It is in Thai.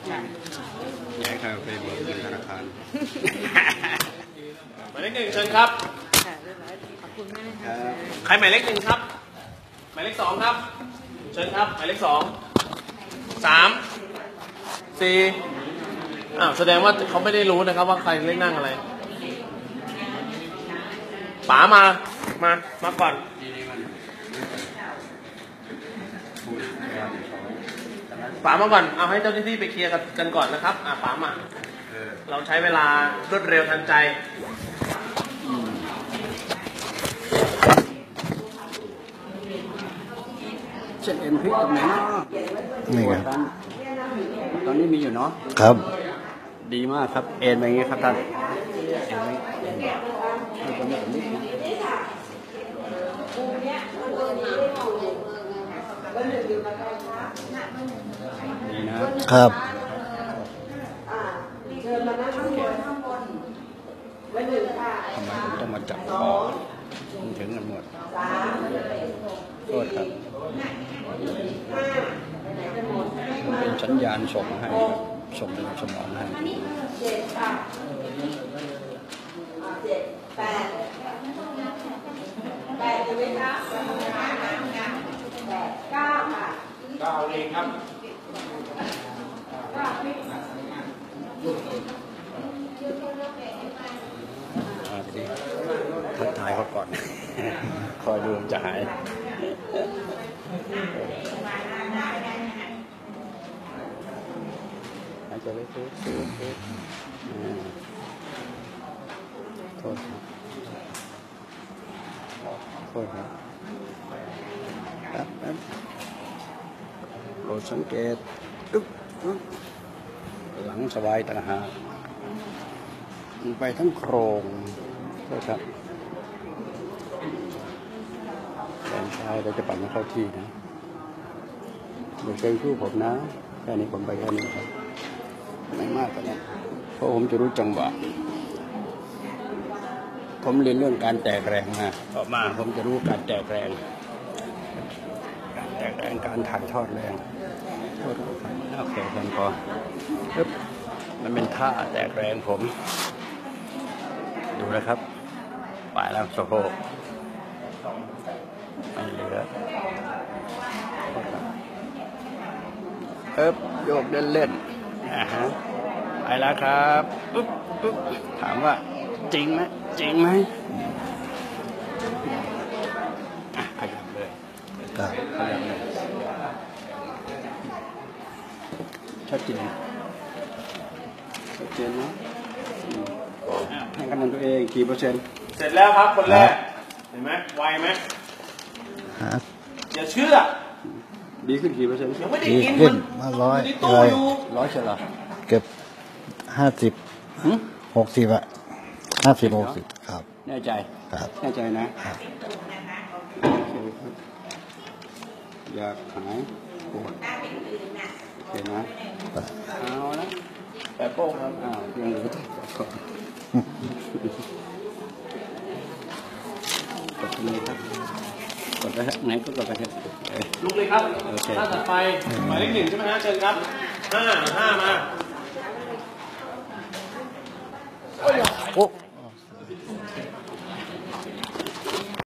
อยากให้ไปเบิกเงินธนาคารหมายเลข 1เชิญครับขอบคุณมากค่ะใครหมายเลข 1ครับหมายเลข 2ครับเชิญครับหมายเลข 2 3 4แสดงว่าเขาไม่ได้รู้นะครับว่าใครเล่นนั่งอะไรป๋ามาก่อนป๋ามาก่อนเอาให้เจ้าหน้าที่ไปเคลียร์กันก่อนนะครับป๋ามาเราใช้เวลารวดเร็วทันใจเช่นเอ็มพลิกตรงไหนเนาะนี่ครับตอนนี้มีอยู่เนาะครับดีมากครับเอ็นไปอย่างนี้ครับท่านเอ็นตรงนี้ผมนิดดีนะครับทำไมผมต้องมาจับคอถึงกันหมดโทษครับเป็นสัญญาณส่งให้ส่งถึงสมองให้ 8จะไหมคะ9ค่ะ 9เองครับทักทายเขาก่อนคอยดูจะหายหายใจไว้ทุกโทษครับโปรดสังเกตหลังสบายต่างหากไปทั้งโครงโทษครับแขนซ้ายเราจะปั่นให้เข้าที่นะเดี๋ยวเชิญคู่ผมนะแค่นี้ผมไปแค่นี้ครับไม่มากกว่านี้เพราะผมจะรู้จังหวะผมเรียนเรื่องการแตกแรงนะต่อมาผมจะรู้การแตกแรงการถ่ายทอดแรงโอเคเพียงพอมันเป็นท่าแตกแรงผมดูนะครับปลายแล้วสะโพกไม่เหลือโยกเล่นไปแล้วครับถามว่าจริงไหมขยับเลยขยับเลยชัดเจนนะให้คะแนนตัวเองกี่เปอร์เซ็นต์เสร็จแล้วครับคนแรกเห็นไหมไวไหมอย่าเชื่อดีขึ้นกี่เปอร์เซ็นต์ยังไม่ได้กินมา 100ใช่หรอเก็บ50 60อะ50 60ครับแน่ใจครับแน่ใจนะอยากหายปวดโอเคนะเอาละแต่โป้งครับยังเหลือแต่ก่อนกดเลยครับกดไปไหนก็กดไปลุกเลยครับถ้าถัดไปหมายเลข 1ใช่ไหมฮะเชิญครับ5มา